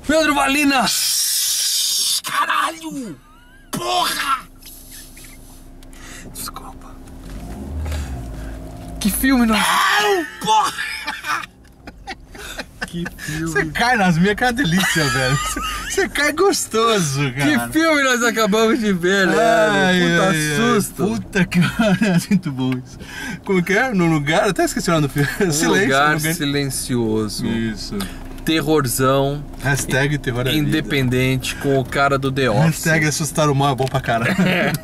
Pedro Valina! Caralho! Porra! Desculpa. Que filme nós... Porra! Que filme... Você cai nas minhas, que é uma delícia, velho. Você cai gostoso, cara. Que filme nós acabamos de ver, né? Puta susto. Puta que pariu, muito bom isso. Como que é? No lugar, até esqueci o nome do filme. Silêncio. Lugar silencioso. Isso. Terrorzão. Hashtag terror independente com o cara do The Office. Hashtag assustar o mal é bom pra caralho.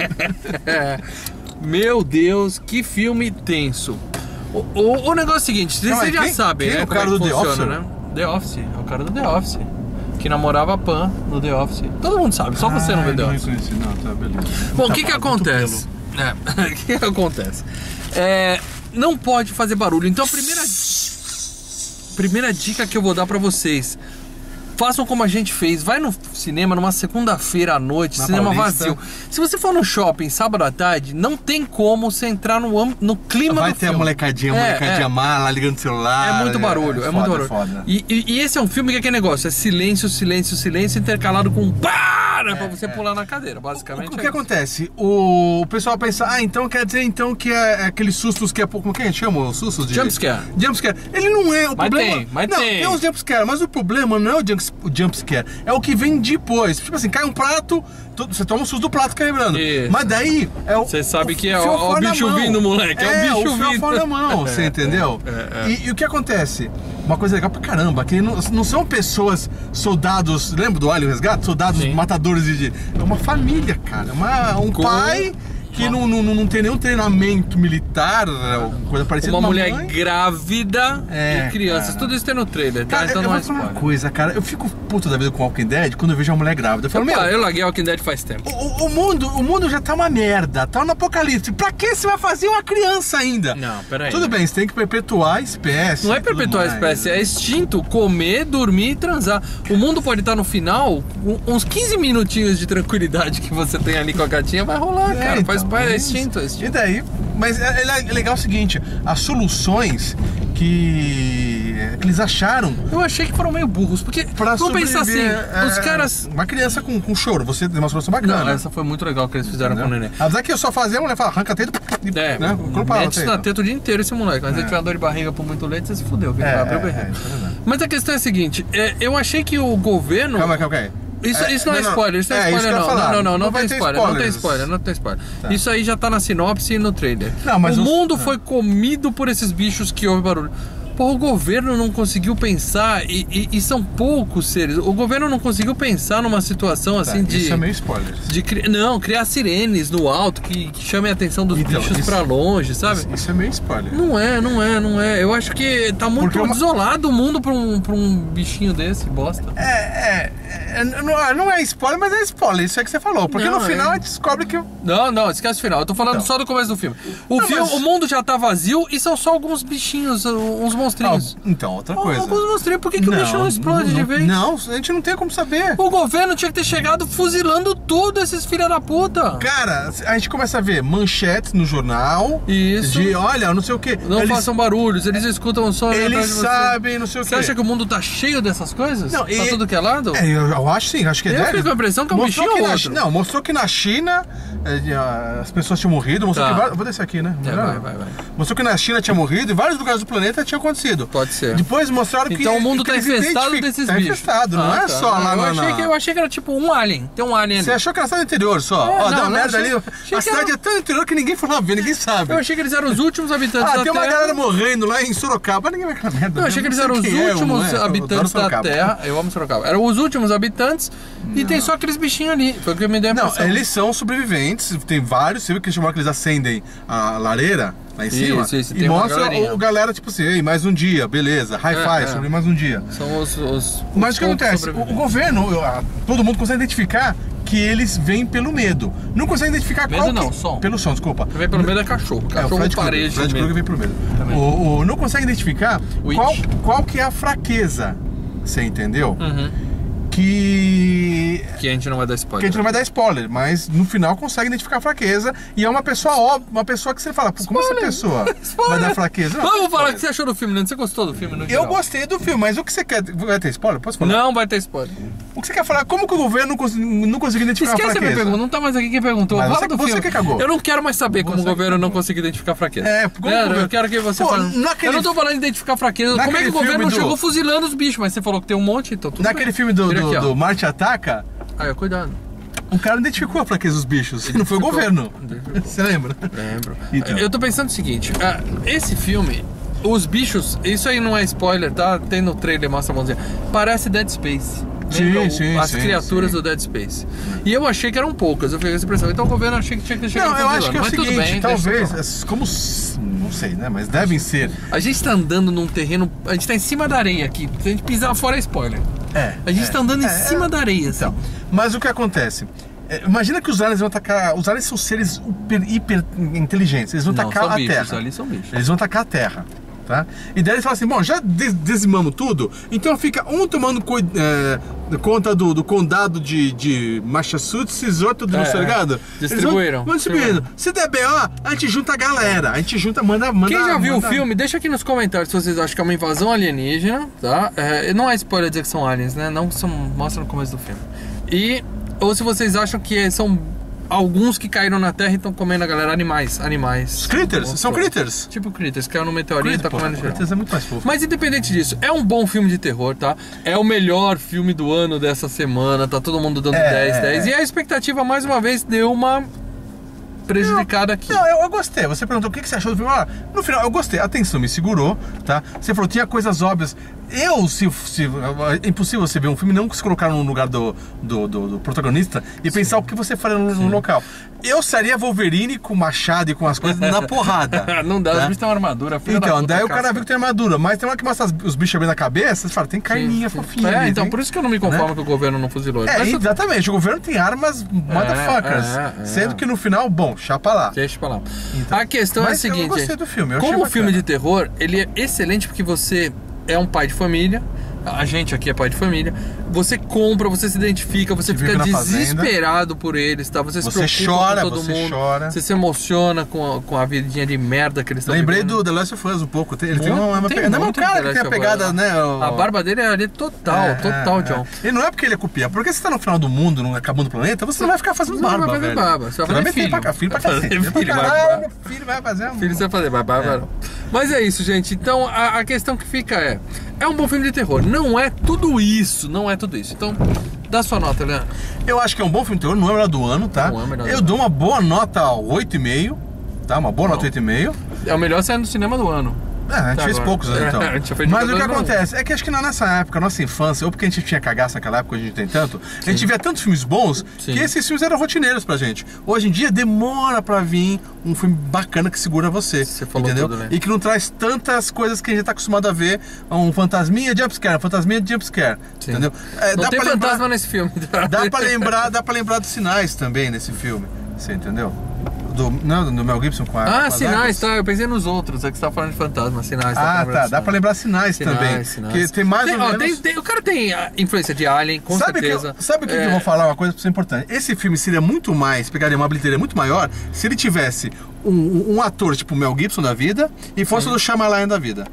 Meu Deus, que filme tenso. O negócio é o seguinte, vocês já sabem, né? O cara do The Office, né? The Office, é o cara do The Office. Que namorava a Pam no The Office. Todo mundo sabe, só você não vê The Office. Não, tá, beleza. Bom, o que acontece? O que acontece? Não pode fazer barulho. Então a primeira dica que eu vou dar pra vocês: façam como a gente fez. Vai no cinema numa segunda-feira à noite, na cinema Paulista. vazio. Se você for no shopping sábado à tarde, não tem como você entrar no clima Vai do ter filme. a molecadinha má lá ligando o celular. É muito barulho, é muito barulho. Foda. E esse é um filme que é aquele negócio, é silêncio, silêncio, silêncio, intercalado com para pra você pular na cadeira, basicamente. O que acontece? O pessoal pensa, então quer dizer então que é aqueles sustos que é pouco. Como que a gente chama? Os sustos de. Jumpscare. Jumpscare. Ele não é o problema. Mas não, tem. Tem os jumpscare, mas o problema não é o jumpscare, é o que vem depois. Tipo assim, cai um prato, você toma um susto do prato quebrando. Isso. Mas daí é o. Você sabe que é fio o fora bicho da mão. vindo, moleque. É o bicho fio vindo. fora da mão, você entendeu? E o que acontece? Uma coisa legal pra caramba, que não são pessoas, soldados, lembra do Alien Resgate? Soldados Sim. matadores de... É uma família, cara. Um pai que não tem nenhum treinamento militar, coisa parecida. Uma mulher mãe grávida e crianças. cara. Tudo isso tem no trailer, tá? Cara, Então eu não é vou falar uma spoiler. coisa, cara. Eu fico puto da vida com o Walking Dead quando eu vejo uma mulher grávida. Eu falo, Eu larguei Walking Dead faz tempo. o mundo já tá uma merda, tá no apocalipse. Pra que você vai fazer uma criança ainda? Não, peraí. Tudo bem, você tem que perpetuar a espécie. Não é tudo perpetuar a mais. espécie, é instinto, comer, dormir e transar. O mundo pode estar no final, uns 15 minutinhos de tranquilidade que você tem ali com a gatinha, vai rolar, cara. Então, Faz parte, é isso. instinto. E daí, mas é legal o seguinte, as soluções que eles acharam Eu achei que foram meio burros, porque pra vamos pensar assim, sobreviver, os caras... Uma criança com choro, você tem uma solução bacana. Não, essa foi muito legal que eles fizeram com o neném. Apesar que eu só fazia, a mulher fala, arranca a teta e... É, né? mete na teta o dia inteiro esse moleque. Mas se ele tiver dor de barriga por muito leite, você se fudeu, que ele vai abrir o berreiro. Mas a questão é a seguinte, eu achei que o governo... Calma aí. Isso não é spoiler, isso não é spoiler não. Não tem spoiler, não tem spoiler. Tá. Isso aí já tá na sinopse e no trailer. Não, mas o mundo foi comido por esses bichos que houve barulho. Pô, o governo não conseguiu pensar, e são poucos seres. O governo não conseguiu pensar numa situação assim de... Isso é meio spoiler. Criar sirenes no alto que chamem a atenção dos bichos pra longe, sabe? Isso é meio spoiler. Não é. Eu acho que tá muito desolado o mundo pra um bichinho desse, bosta. Não é spoiler, mas é spoiler, isso é que você falou. Porque Não, no final a gente descobre que... Não, esquece o final. Eu tô falando só do começo do filme. O mundo já tá vazio e são só alguns bichinhos, uns monstrinhos. Então, outra coisa. Alguns monstrinhos. Por que o bicho não explode de vez? Não, a gente não tem como saber. O governo tinha que ter chegado fuzilando tudo, esses filha da puta. Cara, a gente começa a ver manchetes no jornal. Isso. De, olha, não sei o que. Não façam barulhos, eles escutam o som. Eles sabem, não sei o que. Você acha que o mundo tá cheio dessas coisas? Não, Pra tudo que é lado? Eu acho sim, acho que Eu fico com a impressão que é um bichinho ou outro. Não, mostrou que na China as pessoas tinham morrido. Mostrou que vou descer aqui, né? Vai. Mostrou que na China tinha morrido e vários lugares do planeta tinha acontecido. Pode ser. Depois mostraram que... Então o mundo tá eles infestado desses tá bichos. Infestado, não é só lá Eu achei que era tipo um alien. Tem um alien ali. Você achou que era só no interior só? Deu uma merda ali. A cidade é tão interior que ninguém foi lá ver, ninguém sabe. Eu achei que eles eram os últimos habitantes da Terra. Tem uma galera morrendo lá em Sorocaba, ninguém vai aquela merda. Eu achei que eles eram os últimos habitantes da Terra. Eu amo Sorocaba. Eram os últimos habitantes e tem só aqueles bichinhos ali. Foi o que me deu a impressão. Não, eles são sobreviventes. Tem vários, você viu que eles chamaram que eles acendem a lareira lá em cima? Isso, e mostra a galera tipo assim, ei, mais um dia, beleza, hi-fi, sobre mais um dia. São os Mas o que acontece? O governo, todo mundo consegue identificar que eles vêm pelo medo. Não consegue identificar som. Pelo som, desculpa. Vem pelo medo é cachorro. Cachorro parede. Fred Krueger vem pelo medo. Não consegue identificar qual que é a fraqueza. Você entendeu? que a gente não vai dar spoiler. Que a gente não vai dar spoiler, mas no final consegue identificar a fraqueza. E é uma pessoa uma pessoa que você fala, pô, como essa pessoa vai dar fraqueza? Não, vamos falar o que você achou do filme, né? Você gostou do filme? Eu gostei do filme, mas o que você quer... Vai ter spoiler? Posso falar? Não vai ter spoiler. O que você quer falar? Como que o governo não conseguiu identificar a fraqueza? Esquece a minha pergunta, não tá mais aqui quem perguntou. Mas Fala do filme. Você que cagou. Eu não quero mais saber como o governo não conseguiu identificar a fraqueza. Eu quero que você fale. Eu não tô falando de identificar a fraqueza. Como é que o governo não chegou fuzilando os bichos? Mas você falou que tem um monte, então tudo naquele bem. filme do Marte Ataca... Cuidado. O cara identificou a fraqueza dos bichos. Não foi o governo. Você lembra? Lembro. Então. Eu tô pensando o seguinte. Esse filme, os bichos... Isso aí não é spoiler, tá? Tem no trailer, mostra a mãozinha. Parece Dead Space. As criaturas do Dead Space. E eu achei que eram poucas. Eu fiquei com essa impressão. Então o governo achei que tinha que chegar. Não, eu acho que é o seguinte, bem, talvez, como... Não sei, né? Mas devem ser. A gente tá andando num terreno... A gente tá em cima da areia aqui. Se a gente pisar fora é spoiler. A gente tá andando em cima da areia, assim. Então, mas o que acontece? Imagina que os aliens vão atacar... Os aliens são seres hiper inteligentes. Eles vão atacar a Terra. Os aliens são bichos. Eles vão atacar a Terra. Tá? E daí eles falam assim, bom, já dizimamos tudo, então fica um tomando conta do condado de Massachusetts, outro do ligado? Distribuíram. Vão distribuindo. Se der B.O., a gente junta a galera, a gente junta, manda... Quem já viu o filme, deixa aqui nos comentários se vocês acham que é uma invasão alienígena, tá? Não é spoiler dizer que são aliens, né? Não são, mostra no começo do filme. Ou se vocês acham que são... Alguns que caíram na Terra e estão comendo a galera. Animais. Os critters? São critters? Tipo critters, caiu no meteorito e tá comendo geral. Critters é muito mais fofo. Mas independente disso, é um bom filme de terror, tá? É o melhor filme do ano dessa semana, tá todo mundo dando 10. E a expectativa, mais uma vez, deu uma prejudicada aqui. Não, eu gostei. Você perguntou o que você achou do filme. No final, eu gostei. A atenção me segurou, tá? Você falou, tinha coisas óbvias. É impossível você ver um filme e não se colocar no lugar do protagonista e pensar o que você faria no local. Eu seria Wolverine com machado e com as coisas na porrada. Não dá, os bichos têm uma armadura. Então, daí o cara viu que tem armadura, mas tem uma que mostra os bichos bem na cabeça, você fala, tem carninha fofinha. Então, por isso que eu não me conformo que o governo não fuzilou. Exatamente, o governo tem armas motherfuckers. Sendo que no final, bom, chapa lá. Deixa pra lá. Então, a questão é a seguinte, eu gostei do filme, como filme de terror, ele é excelente porque você é um pai de família, a gente aqui é pai de família, você compra, você se identifica, você fica desesperado por eles, tá? Você se preocupa com todo mundo, você se emociona com a vidinha de merda que eles estão Lembrei do The Last of Us um pouco, ele tem uma pegada, não é um cara que tem a pegada, né? A barba dele é ali total, John. E não é porque ele é copia, porque você tá no final do mundo, acabando o planeta, você não vai ficar fazendo barba, velho. Você vai fazer barba, você vai fazer filho pra cacete. Filho vai fazer filho você vai fazer barba. Mas é isso, gente, então a questão que fica é um bom filme de terror, não é tudo isso. Então, dá sua nota, Leandro. Eu acho que é um bom filme de terror, não é o melhor do ano, tá? Eu dou uma boa nota 8,5, tá? Uma boa nota 8,5. É o melhor saindo do cinema do ano. A gente fez poucos, então. Mas o que acontece é que acho que nessa época, nossa infância, ou porque a gente tinha cagaço naquela época, a gente tem tanto, a gente via tantos filmes bons que esses filmes eram rotineiros pra gente. Hoje em dia demora pra vir um filme bacana que segura você, entendeu? Tudo, né? E que não traz tantas coisas que a gente tá acostumado a ver, um fantasminha de jumpscare, entendeu? Não tem fantasma nesse filme. Dá pra lembrar dos sinais também nesse filme, você entendeu? Do Mel Gibson com a Sinais, tá? Eu pensei nos outros, é que você tava falando de fantasma, Sinais. Dá pra lembrar Sinais também. Que tem mais ou menos... o cara tem a influência de Alien, com certeza. Sabe o que eu vou falar? Uma coisa importante. Esse filme seria muito mais, pegaria uma bilheteria muito maior, se ele tivesse um ator tipo Mel Gibson da vida e fosse do Shyamalan da vida.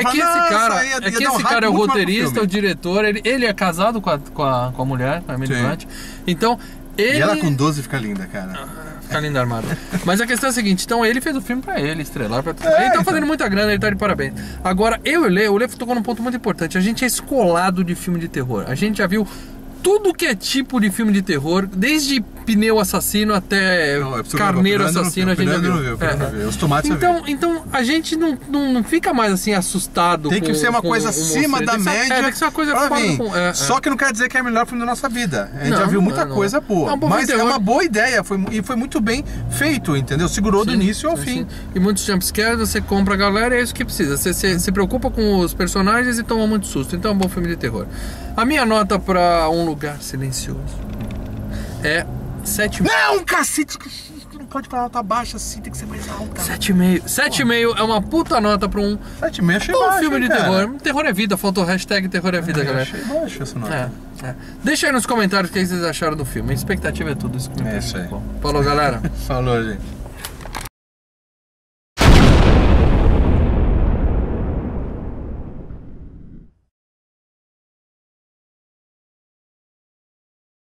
Esse cara é o roteirista, o diretor, ele é casado com a mulher, com a imigrante. Então, E ela com 12 fica linda, cara. Fica linda armada. Mas a questão é a seguinte, então ele fez o filme pra ele, estrelar pra... Ele tá fazendo muita grana, ele tá de parabéns. Agora, o Lê tocou num ponto muito importante. A gente é escolado de filme de terror. A gente já viu tudo que é tipo de filme de terror, desde pneu assassino até carneiro assassino, a gente já viu. Os tomates então a gente não fica mais assim assustado. Tem que ser uma coisa acima da média. Tem que ser uma coisa fora. Só que não quer dizer que é o melhor filme da nossa vida. A gente já viu muita coisa boa. Mas é uma boa ideia e foi muito bem feito, entendeu? Segurou do início ao fim. E muitos jumpscares, você compra a galera, é isso que precisa. Você se preocupa com os personagens e toma muito susto. Então é um bom filme de terror. A minha nota pra Um Lugar Silencioso é 7,5. Não, cacete! pode falar nota baixa assim, tem que ser mais alta. 7,5. 7,5 é uma puta nota pra um 7,5 achei bom baixo, filme de cara. terror. Terror é vida, faltou hashtag terror é vida, galera. Achei baixo essa nota. Deixa aí nos comentários o que vocês acharam do filme. A expectativa é tudo isso que me É isso aí. Falou, galera. Falou, gente.